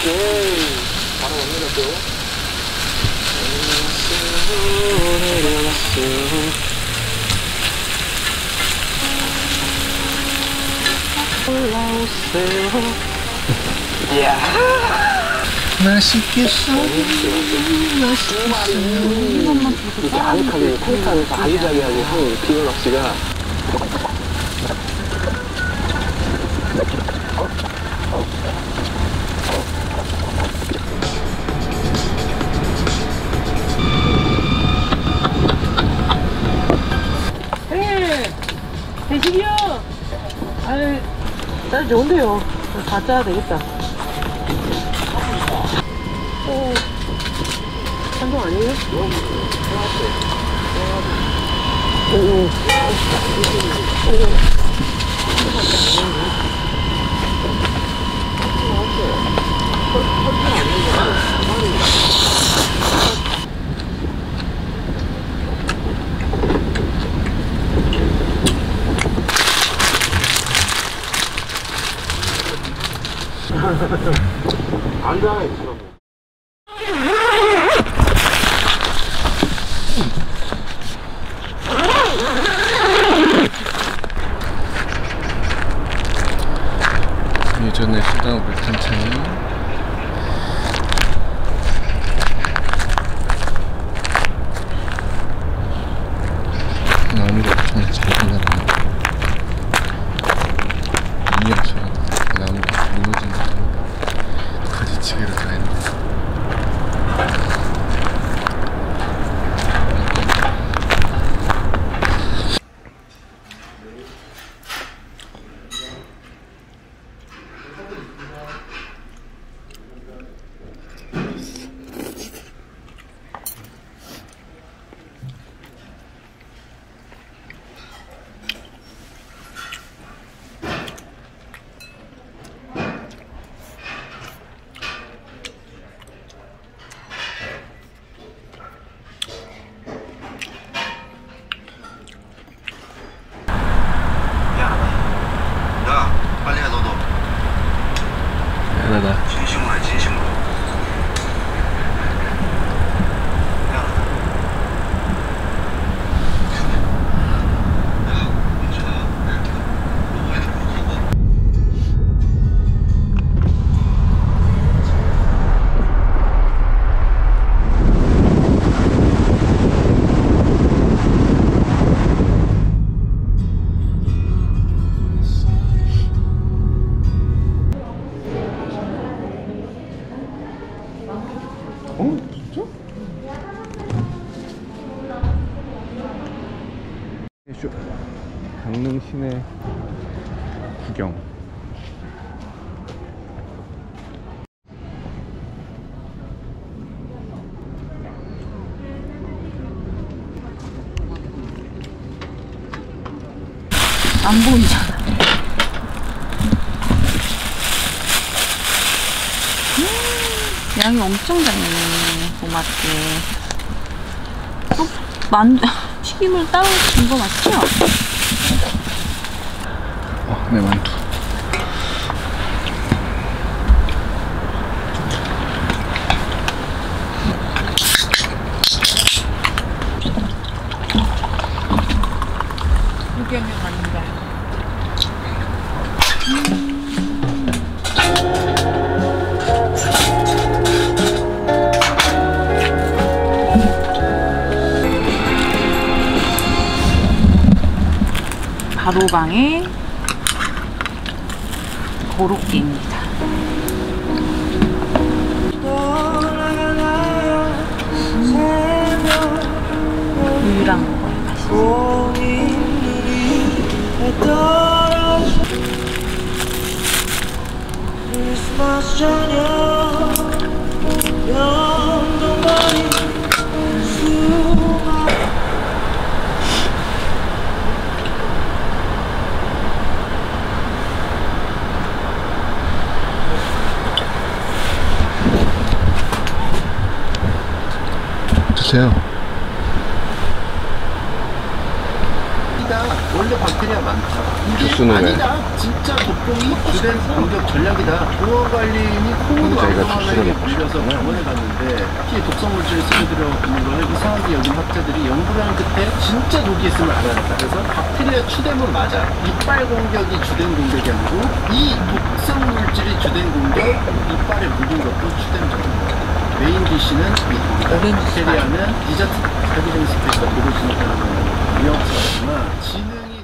바로 갑니다 또. 올라오세요. 이야. 맛있겠어. 이렇게 아늑하게 탱크안에서 아기자기하게 한 비누 낚시가. 대식이요! 아유, 날 좋은데요. 다 짜야 되겠다. 한정 아니에요? 안전하게 있으라고. 예전에 쓰던 못한 차이 나무가 엄청 잘 빛나네. 미니어처 나무가 무너진 거 가지치기로 다 했네. 진심으로 해, 진심으로. 진짜? 강릉 시내 구경. 안 보이잖아. 양이 엄청 작네. 고맙게. 튀김을 따로 준 거 맞죠? 네, 만두. 유경영 아닌가? 바로방의 고로케입니다. 우유랑 먹어야 맛있어. 드세요. 이다. 원래 박테리아 많다. 이게 주스는 왜? 아니다. 진짜 독공이 주된 공격 전략이다. 공원관리인이 코모도 자기가 왕성하게 주스를 물려서 병원에 갔는데 특히 독성 물질을 스며들어 있는 거를 이상하게 여긴 학자들이 연구를 하는 끝에 진짜 독이 있음을 알아냈다. 그래서 박테리아 추대물 맞아. 이빨 공격이 주된 공격이 아니고 이 독성 물질이 주된 공격, 이빨에 묻은 것도 추된 정도. 메인 디쉬는 이 독이다. 박테리아는 디저트 사기적인 스페이스가 독을 진입하는 건 위험하지만 지능이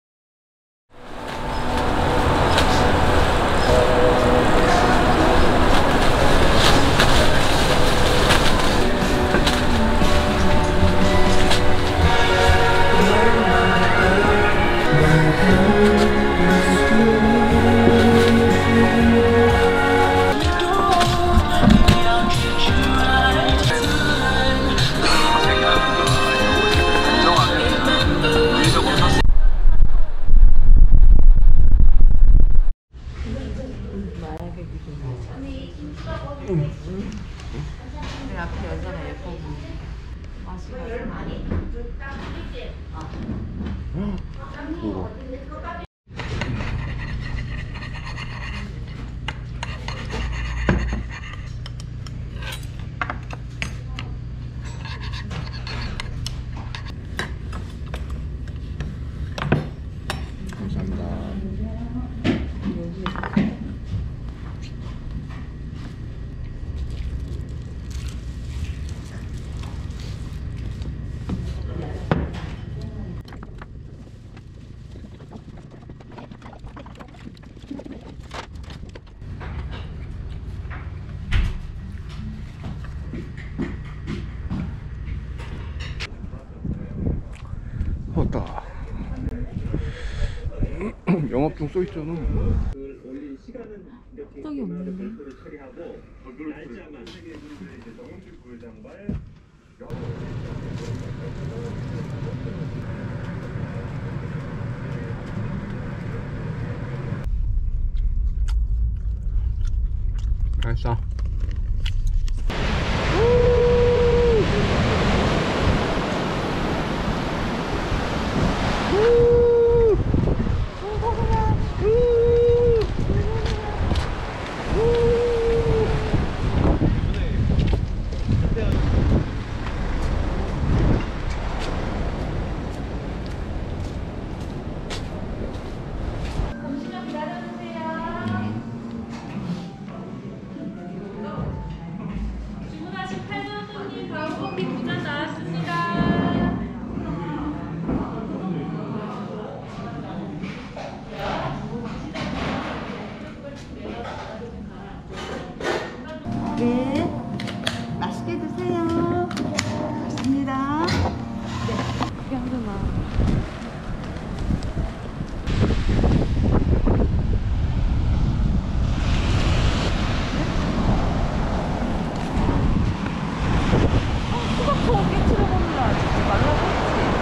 내 앞에 여자가 예뻐 보이네. 이거 감사합니다. 왔다. 영업 중 써있잖아. 떡이 없는데. 맛있어. 네, 맛있게 드세요. 고맙습니다. 그게 한 개만. 수박처럼 깨치러 먹는 거 아직 말라고 했지?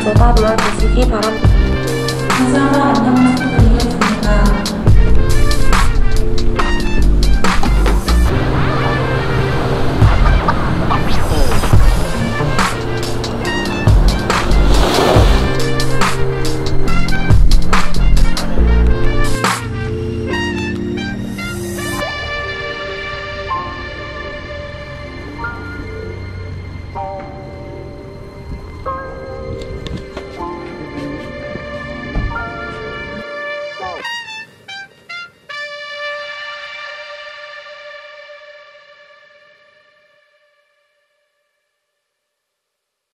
구독과 눌러주시기 바랍니다.